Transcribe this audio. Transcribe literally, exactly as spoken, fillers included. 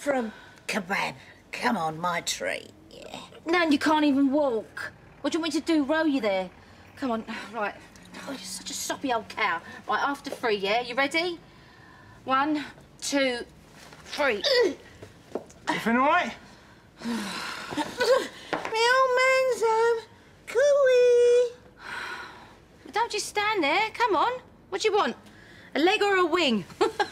For a kebab. Come on, my treat. Yeah. No, and you can't even walk. What do you want me to do, row you there? Come on, right. Oh, you're such a soppy old cow. Right, after three, yeah? You ready? One, two, three. You feeling all right? My old man's home. Cooey. But don't just stand there. Come on. What do you want? A leg or a wing?